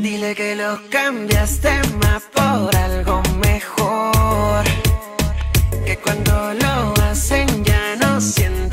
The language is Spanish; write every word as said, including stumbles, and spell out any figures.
Dile que lo cambiaste más por algo mejor, que cuando lo hacen ya no sienten